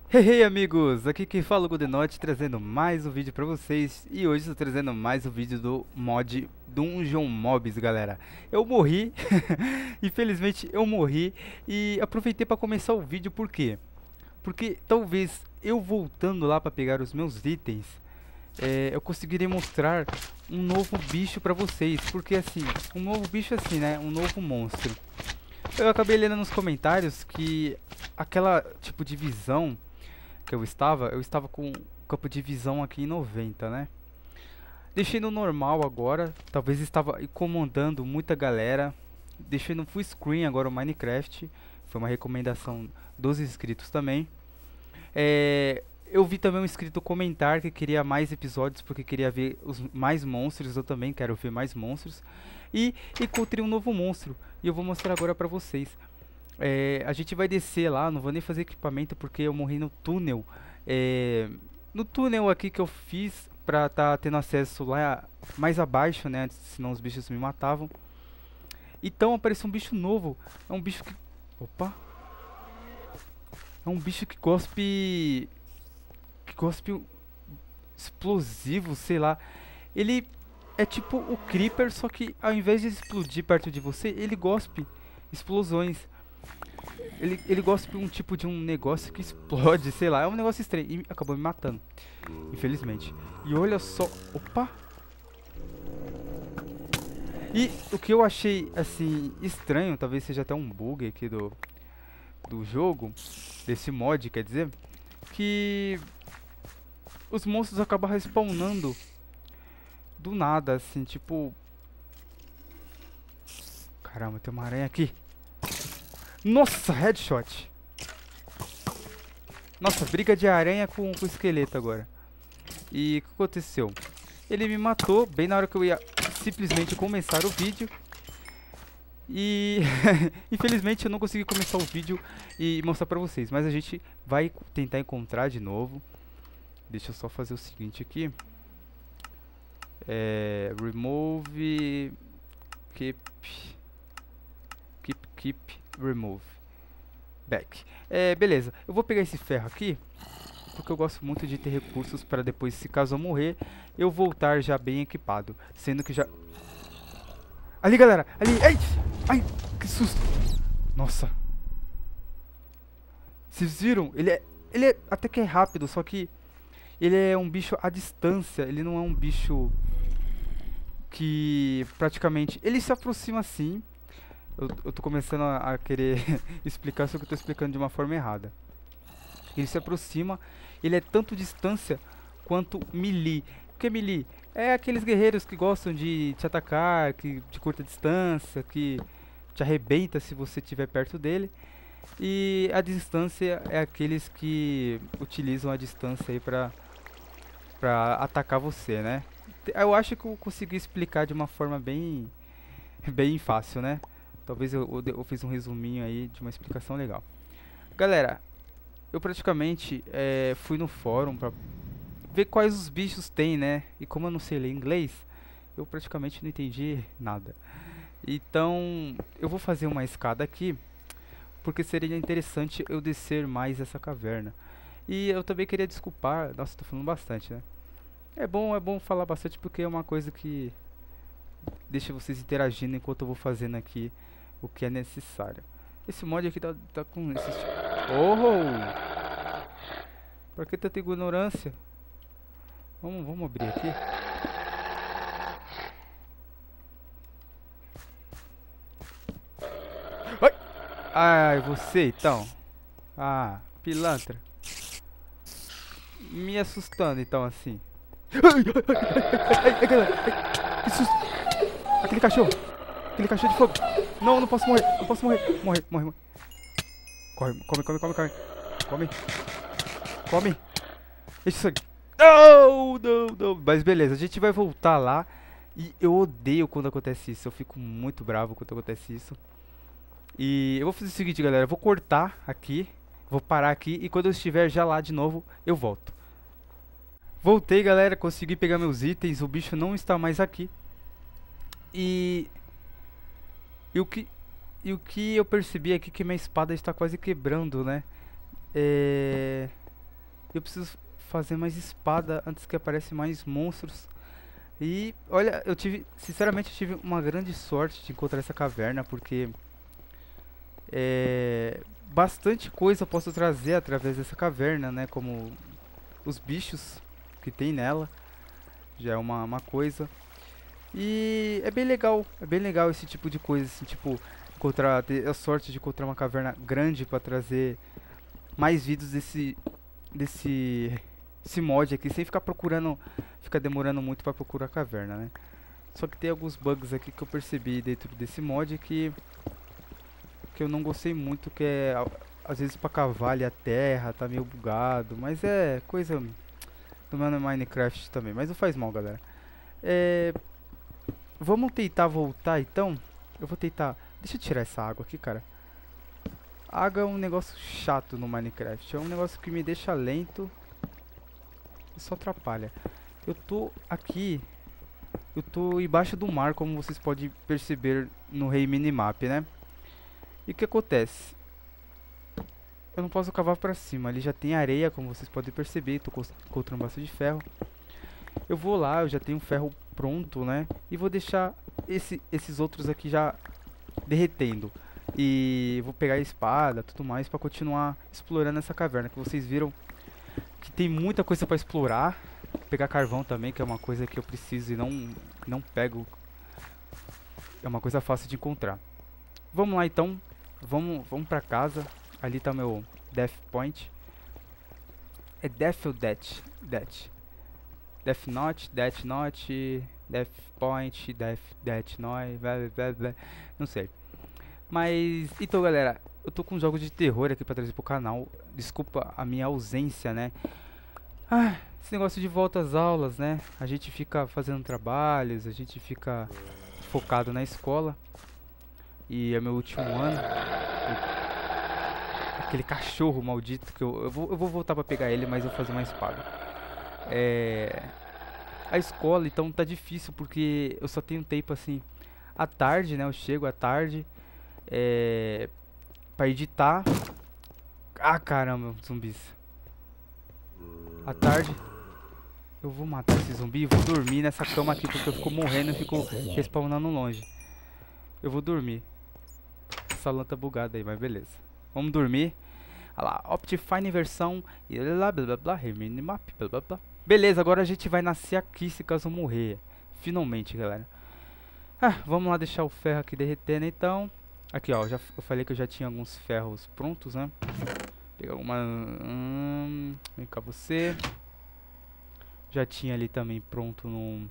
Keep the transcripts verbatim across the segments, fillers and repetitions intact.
Hey, hey amigos, aqui quem fala é o Goodenote trazendo mais um vídeo pra vocês. E hoje estou trazendo mais um vídeo do mod Dungeon Mobs, galera. Eu morri, infelizmente eu morri. E aproveitei para começar o vídeo, por quê? Porque talvez eu voltando lá para pegar os meus itens, é, eu conseguirei mostrar um novo bicho pra vocês. Porque assim, um novo bicho assim, né, um novo monstro. Eu acabei lendo nos comentários que aquela tipo de visão que eu estava, eu estava com o campo de visão aqui em noventa, né? Deixei no normal agora, talvez estava incomodando muita galera. Deixei no full screen agora o Minecraft, foi uma recomendação dos inscritos também. É, eu vi também um inscrito comentar que queria mais episódios porque queria ver os mais monstros, eu também quero ver mais monstros. E encontrei um novo monstro e eu vou mostrar agora pra vocês. É, a gente vai descer lá, não vou nem fazer equipamento porque eu morri no túnel. É, no túnel aqui que eu fiz pra tá tendo acesso lá mais abaixo, né? Senão os bichos me matavam. Então apareceu um bicho novo. É um bicho que... Opa! É um bicho que cospe... Que cospe explosivo, sei lá. Ele é tipo o Creeper, só que ao invés de explodir perto de você, ele gospe explosões. Ele, ele gosta de um tipo de um negócio que explode, sei lá, é um negócio estranho. E acabou me matando, infelizmente. E olha só, opa! E o que eu achei, assim, estranho, talvez seja até um bug aqui do, do jogo, desse mod, quer dizer, que os monstros acabam respawnando do nada, assim, tipo... Caramba, tem uma aranha aqui. Nossa, headshot! Nossa, briga de aranha com, com esqueleto agora. E o que aconteceu? Ele me matou bem na hora que eu ia simplesmente começar o vídeo. E infelizmente eu não consegui começar o vídeo e mostrar pra vocês. Mas a gente vai tentar encontrar de novo. Deixa eu só fazer o seguinte aqui. É, remove. Keep. Keep, keep, remove. Back. É, beleza. Eu vou pegar esse ferro aqui, porque eu gosto muito de ter recursos para depois, se caso eu morrer, eu voltar já bem equipado. Sendo que já... Ali, galera! Ali! Ai! Ai! Que susto! Nossa! Vocês viram? Ele é... Ele é até que é rápido, só que... Ele é um bicho à distância. Ele não é um bicho... Que... Praticamente... Ele se aproxima assim. Eu, eu tô começando a, a querer explicar, só que eu tô explicando de uma forma errada. Ele se aproxima, ele é tanto distância quanto melee. O que é melee? É aqueles guerreiros que gostam de te atacar, que de curta distância, que te arrebenta se você estiver perto dele. E a distância é aqueles que utilizam a distância aí pra, pra atacar você, né? Eu acho que eu consegui explicar de uma forma bem, bem fácil, né? Talvez eu, eu, eu fiz um resuminho aí de uma explicação legal. Galera, eu praticamente é, fui no fórum pra ver quais os bichos tem, né? E como eu não sei ler inglês, eu praticamente não entendi nada. Então, eu vou fazer uma escada aqui, porque seria interessante eu descer mais essa caverna. E eu também queria desculpar, nossa, tô falando bastante, né? É bom, é bom falar bastante porque é uma coisa que deixa vocês interagindo enquanto eu vou fazendo aqui o que é necessário. Esse mod aqui tá, tá com esses... Oh! Por que tanta ignorância? Vamos, vamos abrir aqui. Ai! Ai, você então. Ah, pilantra. Me assustando então assim. Ai, ai, ai, ai, ai, ai, que susto. Aquele cachorro. Aquele cachorro de fogo. Não, não posso morrer. Não posso morrer. Morre, morre, morre. Corre, come, come, come, come. Come. Come. Deixa isso aqui. Não, não, não. Mas beleza, a gente vai voltar lá. E eu odeio quando acontece isso. Eu fico muito bravo quando acontece isso. E eu vou fazer o seguinte, galera. Eu vou cortar aqui. Vou parar aqui. E quando eu estiver já lá de novo, eu volto. Voltei, galera. Consegui pegar meus itens. O bicho não está mais aqui. E... E o que... E o que eu percebi aqui é que minha espada está quase quebrando, né? É... Eu preciso fazer mais espada antes que aparecem mais monstros. E olha, eu tive, sinceramente, eu tive uma grande sorte de encontrar essa caverna, porque é, bastante coisa eu posso trazer através dessa caverna, né? Como os bichos que tem nela, já é uma, uma coisa. E é bem legal, é bem legal esse tipo de coisa, assim, tipo, encontrar, ter a sorte de encontrar uma caverna grande pra trazer mais vídeos desse, desse, esse mod aqui, sem ficar procurando, ficar demorando muito pra procurar a caverna, né? Só que tem alguns bugs aqui que eu percebi dentro desse mod que, que eu não gostei muito, que é, às vezes pra cavar ali a terra, tá meio bugado, mas é coisa do meu Minecraft também, mas não faz mal, galera. É... Vamos tentar voltar então. Eu vou tentar. Deixa eu tirar essa água aqui, cara. Água é um negócio chato no Minecraft. É um negócio que me deixa lento e só atrapalha. Eu tô aqui. Eu tô embaixo do mar, como vocês podem perceber no Rei Minimap, né? E o que acontece? Eu não posso cavar pra cima. Ali já tem areia, como vocês podem perceber. Tô encontrando bastante ferro. Eu vou lá, eu já tenho ferro pronto, né? E vou deixar esse, esses outros aqui já derretendo. E vou pegar a espada, tudo mais, pra continuar explorando essa caverna. Que vocês viram que tem muita coisa pra explorar. Pegar carvão também, que é uma coisa que eu preciso e não, não pego. É uma coisa fácil de encontrar. Vamos lá então, vamos, vamos pra casa. Ali tá meu Death Point. É Death ou Death? Death. Death Note, Death Note, Death Point, Death, Death Note, blá, blá, blá, não sei. Mas, então galera, eu tô com jogos de terror aqui pra trazer pro canal. Desculpa a minha ausência, né? Ah, esse negócio de volta às aulas, né? A gente fica fazendo trabalhos, a gente fica focado na escola. E é meu último ano. Aquele cachorro maldito que eu, eu, vou, eu vou voltar pra pegar ele, mas eu vou fazer uma espada. É... A escola, então, tá difícil porque eu só tenho tempo, assim, à tarde, né? Eu chego à tarde é... pra editar. Ah, caramba, zumbis. À tarde eu vou matar esse zumbi e vou dormir nessa cama aqui, porque eu fico morrendo e fico respawnando longe. Eu vou dormir. Essa lã tá bugada aí, mas beleza. Vamos dormir. Olha lá, Optifine versão e blá blá blá blá, minimap, blá blá blá. Beleza, agora a gente vai nascer aqui se caso eu morrer. Finalmente, galera. Ah, vamos lá deixar o ferro aqui derretendo então. Aqui, ó, já, eu falei que eu já tinha alguns ferros prontos, né? Pegar uma... Hum, vem cá você. Já tinha ali também pronto no...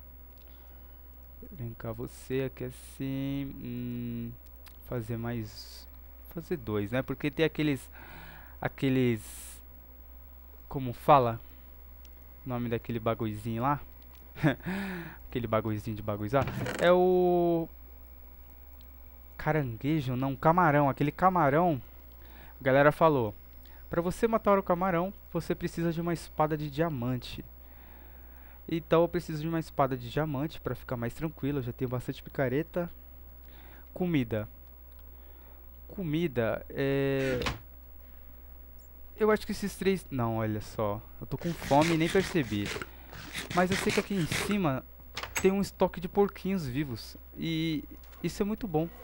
Vem cá você, aqui assim... Hum, fazer mais... Fazer dois, né? Porque tem aqueles... Aqueles... Como fala? O nome daquele bagulhozinho lá. Aquele bagulhozinho de bagulhar. É o... Caranguejo? Não, camarão. Aquele camarão... A galera falou... Pra você matar o camarão, você precisa de uma espada de diamante. Então eu preciso de uma espada de diamante pra ficar mais tranquilo. Eu já tenho bastante picareta. Comida. Comida, é... Eu acho que esses três... Não, olha só. Eu tô com fome e nem percebi. Mas eu sei que aqui em cima tem um estoque de porquinhos vivos. E isso é muito bom.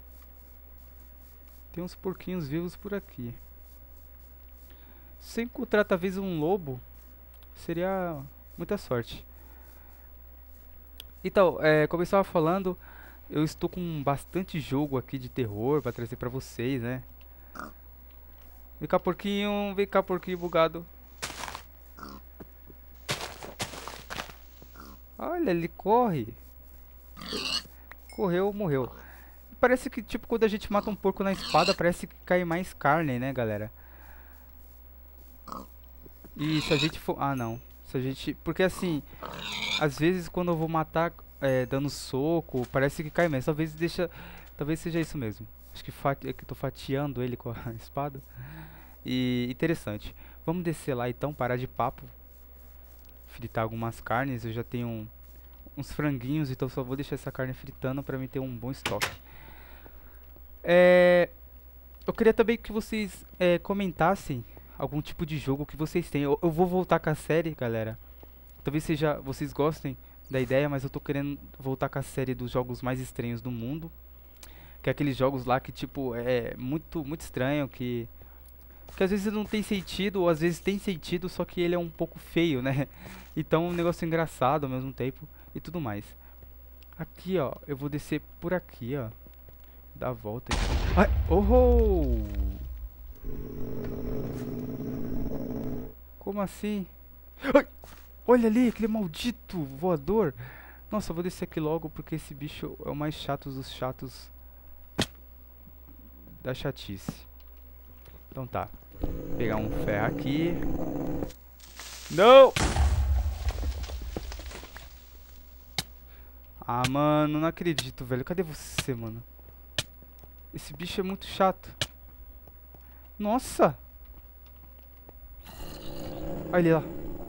Tem uns porquinhos vivos por aqui. Se eu encontrar talvez um lobo, seria muita sorte. Então, é, como eu estava falando, eu estou com bastante jogo aqui de terror para trazer pra vocês, né? Vem cá, porquinho, vem cá, porquinho bugado. Olha, ele corre. Correu, morreu. Parece que, tipo, quando a gente mata um porco na espada, parece que cai mais carne, né, galera? E se a gente for... Ah, não. Se a gente... Porque, assim, às vezes quando eu vou matar é, dando soco, parece que cai mais. Talvez deixa... Talvez seja isso mesmo. Acho que, fati... é que eu tô fatiando ele com a espada. E interessante. Vamos descer lá, então, parar de papo. Fritar algumas carnes. Eu já tenho um, uns franguinhos, então só vou deixar essa carne fritando pra mim ter um bom estoque. É... Eu queria também que vocês é, comentassem algum tipo de jogo que vocês têm. Eu, eu vou voltar com a série, galera. Talvez seja, vocês gostem da ideia, mas eu tô querendo voltar com a série dos jogos mais estranhos do mundo. Que é aqueles jogos lá que, tipo, é muito, muito estranho, que... Que às vezes não tem sentido, ou às vezes tem sentido, só que ele é um pouco feio, né? Então é um negócio engraçado ao mesmo tempo e tudo mais. Aqui, ó, eu vou descer por aqui, ó. Dá a volta aqui. Ai, oh! Como assim? Ai, olha ali, aquele maldito voador. Nossa, eu vou descer aqui logo porque esse bicho é o mais chato dos chatos da chatice. Então tá. Vou pegar um ferro aqui. Não! Ah, mano, não acredito, velho. Cadê você, mano? Esse bicho é muito chato. Nossa! Olha ele lá.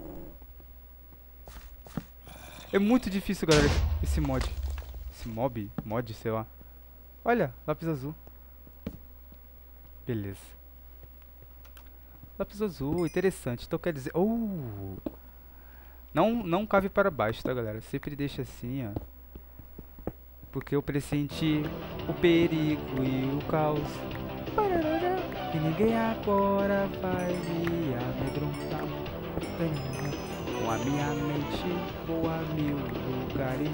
É muito difícil, galera, esse mod. Esse mob? Mod, sei lá. Olha, lápis azul. Beleza. Lápis azul, interessante. Então quer dizer... Oh! Não, não cave para baixo, tá, galera? Sempre deixa assim, ó. Porque eu pressenti o perigo e o caos. E ninguém agora vai me amedrontar. Com a minha mente vou a mil lugares.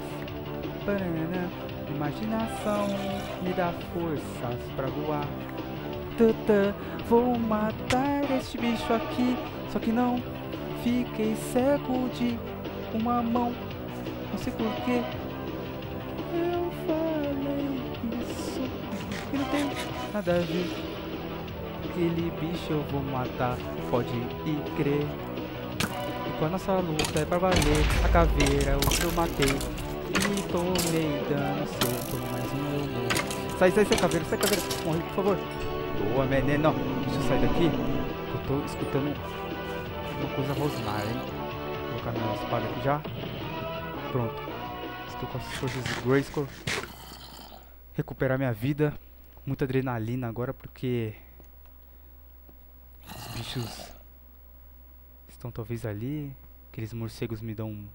Imaginação me dá forças pra voar. Tata, vou matar este bicho aqui. Só que não fiquei cego de uma mão. Não sei porquê. Eu falei isso. E não tem nada a ver. Aquele bicho eu vou matar. Pode ir crer. E com a nossa luta é pra valer. A caveira eu matei. E tomei dano. Se eu tomo mais um eu morro. Sai, sai, sai, caveira, sai, caveira. Morre, por favor. Boa, veneno. Deixa eu sair daqui. Eu tô escutando uma coisa rosnar, hein? Vou colocar minha espada aqui já. Pronto. Estou com as forças de Grayskull. Recuperar minha vida. Muita adrenalina agora porque os bichos estão talvez ali. Aqueles morcegos me dão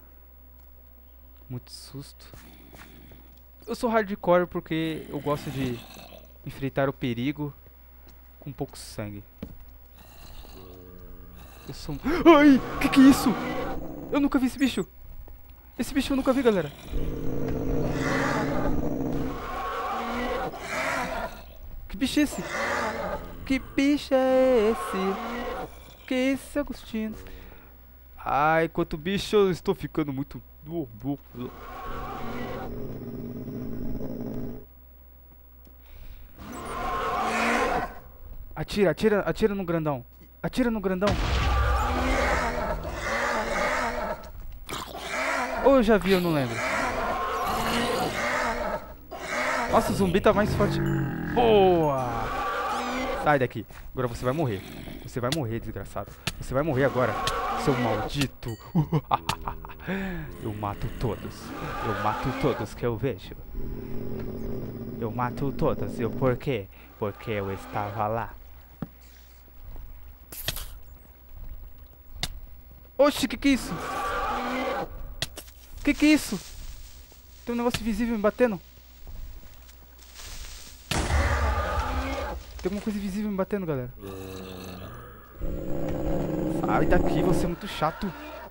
muito susto. Eu sou hardcore porque eu gosto de enfrentar o perigo com pouco sangue. Eu sou... Ai! Que que é isso? Eu nunca vi esse bicho. Esse bicho eu nunca vi, galera. Que bicho é esse? Que bicho é esse? Que esse, Agostinho? Ai, quanto bicho, eu estou ficando muito... Atira, atira, atira no grandão. Atira no grandão. Ou eu já vi, eu não lembro. Nossa, o zumbi tá mais forte. Boa! Sai daqui. Agora você vai morrer. Você vai morrer, desgraçado. Você vai morrer agora, seu maldito. Eu mato todos. Eu mato todos que eu vejo. Eu mato todos. E por quê? Porque eu estava lá. Oxi, que que é isso? Que que é isso? Tem um negócio invisível me batendo. Tem alguma coisa invisível me batendo, galera. Sai daqui, você é muito chato.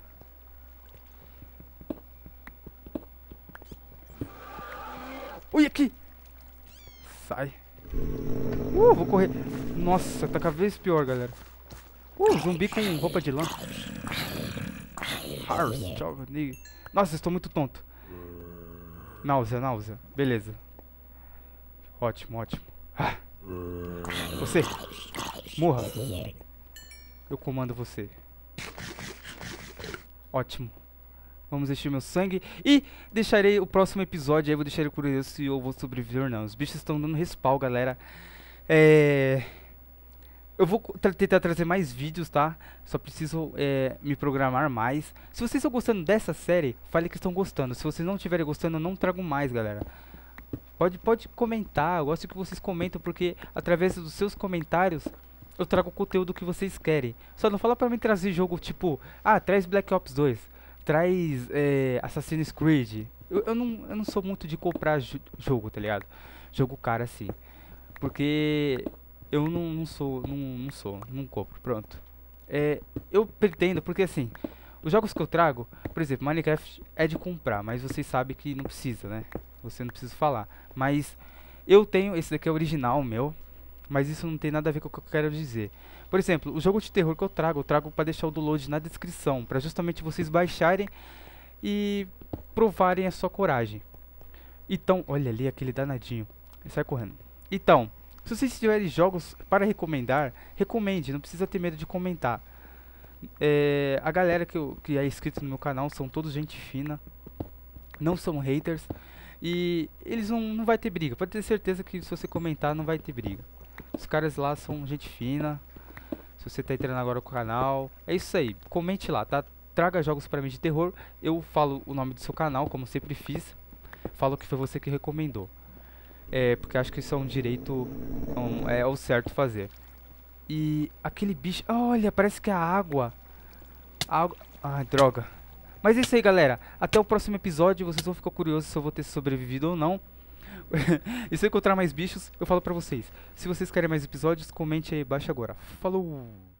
Ui, aqui. Sai. Uh, vou correr. Nossa, tá cada vez pior, galera. Uh, zumbi com roupa de lã. Nossa, estou muito tonto. Náusea, náusea. Beleza. Ótimo, ótimo. Ah. Você. Morra. Eu comando você. Ótimo. Vamos encher meu sangue. E deixarei o próximo episódio. Aí vou deixar ele curioso se eu vou sobreviver ou não. Os bichos estão dando respawn, galera. É... Eu vou tra tentar trazer mais vídeos, tá? Só preciso é, me programar mais. Se vocês estão gostando dessa série, fale que estão gostando. Se vocês não estiverem gostando, eu não trago mais, galera. Pode, pode comentar. Eu gosto que vocês comentam, porque através dos seus comentários eu trago o conteúdo que vocês querem. Só não fala pra mim trazer jogo tipo, ah, traz Black Ops dois, traz é, Assassin's Creed. Eu, eu, não, eu não sou muito de comprar jo jogo, tá ligado? Jogo caro assim. Porque eu não, não sou, não, não sou, não compro, pronto. É, eu pretendo, porque assim, os jogos que eu trago, por exemplo, Minecraft é de comprar, mas vocês sabem que não precisa, né? Você não precisa falar. Mas eu tenho, esse daqui é original meu, mas isso não tem nada a ver com o que eu quero dizer. Por exemplo, o jogo de terror que eu trago, eu trago para deixar o download na descrição, para justamente vocês baixarem e provarem a sua coragem. Então, olha ali aquele danadinho, sai correndo. Então, se vocês tiverem jogos para recomendar, recomende, não precisa ter medo de comentar. É, a galera que, eu, que é inscrita no meu canal são todos gente fina, não são haters. E eles não, não vai ter briga, pode ter certeza que se você comentar não vai ter briga. Os caras lá são gente fina. Se você tá entrando agora no canal, é isso aí, comente lá, tá? Traga jogos pra mim de terror, eu falo o nome do seu canal, como sempre fiz. Falo que foi você que recomendou. É, porque acho que isso é um direito, um, é o certo fazer. E aquele bicho, olha, parece que é a água. Água, ah, droga. Mas é isso aí, galera. Até o próximo episódio. Vocês vão ficar curiosos se eu vou ter sobrevivido ou não. E se eu encontrar mais bichos, eu falo pra vocês. Se vocês querem mais episódios, comente aí embaixo agora. Falou!